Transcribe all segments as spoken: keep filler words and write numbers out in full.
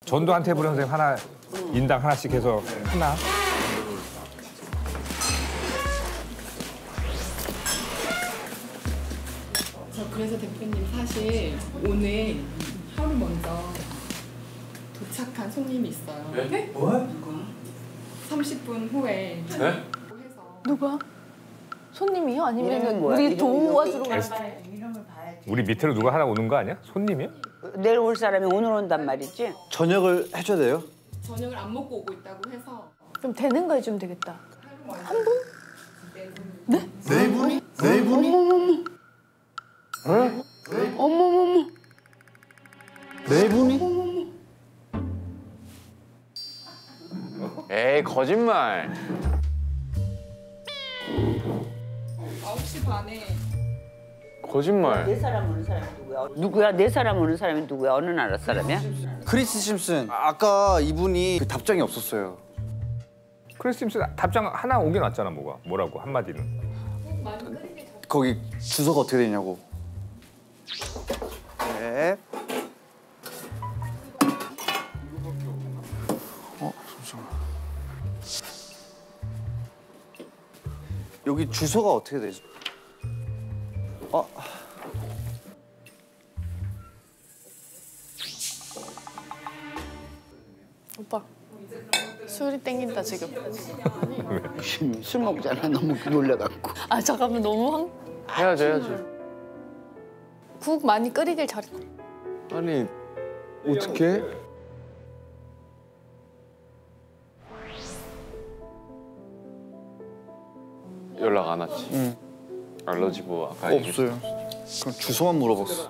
전도 한 테이블 선생님 하나, 인당 하나씩 해서 하나. 저 그래서 대표님 사실 오늘 하루 먼저 도착한 손님이 있어요. 네? 뭐? 삼십 분 후에. 네? 누가? 손님이요? 아니면 우리 도와주러 가는 우리 밑으로 누가 하나 오는 거 아니야? 손님이요? 내일 올 사람이 오늘 온단 말이지? 저녁을 해줘야 돼요? 저녁을 안 먹고 오고 있다고 해서. 좀 되는 거 해주면 되겠다. 한 분? 네? 네 분이? 네 분이? 어머머머. 응? 어머머머. 네 분이? 에이 거짓말. 아홉 시 반에. 거짓말. 네 사람 오는 사람이 누구야? 누구야? 네 사람 오는 사람이 누구야? 어느 나라 사람이야? 크리스 심슨. 아까 이분이 그 답장이 없었어요. 크리스 심슨 답장 하나 오긴 왔잖아, 뭐가. 뭐라고, 한마디는. 거기 주소가 어떻게 되냐고. 네. 어, 잠시만. 여기 주소가 어떻게 되죠? 어. 오빠, 술이 땡긴다 지금. 술 먹잖아. 너무 놀래갖고. 아 잠깐만, 너무 황... 해야지 해야지. 국 많이 끓이길 잘했어. 아니 어떻게? 연락 안 왔지? 응. 알러지 뭐 아까 없어요. 그럼 주소만 물어봤어.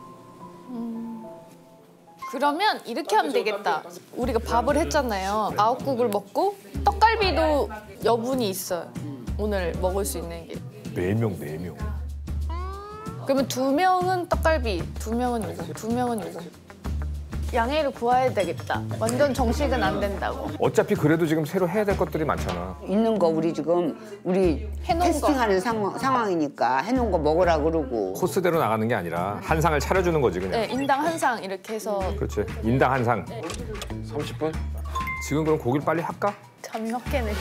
그러면 이렇게 하면 되겠다. 우리가 밥을 했잖아요. 아홉국을 먹고 떡갈비도 여분이 있어요. 오늘 먹을 수 있는 게. 네 명, 네 명. 그러면 두 명은 떡갈비, 두 명은 이거, 두 명은 이거. 양해를 구해야 되겠다. 완전 정식은 안 된다고. 어차피 그래도 지금 새로 해야 될 것들이 많잖아. 있는 거 우리 지금 우리 해놓은 캐스팅하는 상황, 상황이니까 해놓은 거 먹으라 그러고. 코스대로 나가는 게 아니라 한 상을 차려주는 거지, 그냥. 네, 인당 한 상 이렇게 해서. 그렇지. 인당 한 상. 삼십 분? 지금 그럼 고기를 빨리 할까? 잠이 확 깨네.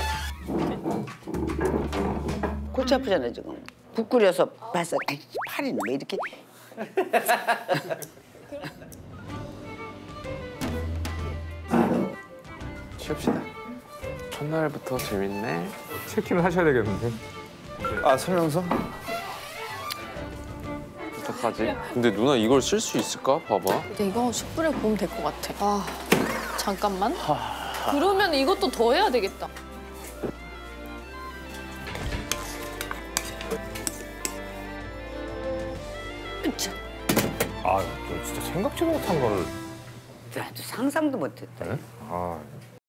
골치 아프잖아 지금. 국 끓여서 봤어. 아이, 팔이 왜 이렇게. 쉬읍시다. 첫날부터 재밌네. 체킹을 하셔야 되겠는데. 아, 설명서? 어떡하지? 근데 누나 이걸 쓸 수 있을까? 봐봐. 근데 이거 숯불에 구우면 될 것 같아. 아, 잠깐만. 그러면 이것도 더 해야 되겠다. 아, 너 진짜 생각지도 못한 거를. 나도 상상도 못했다. 네? 아.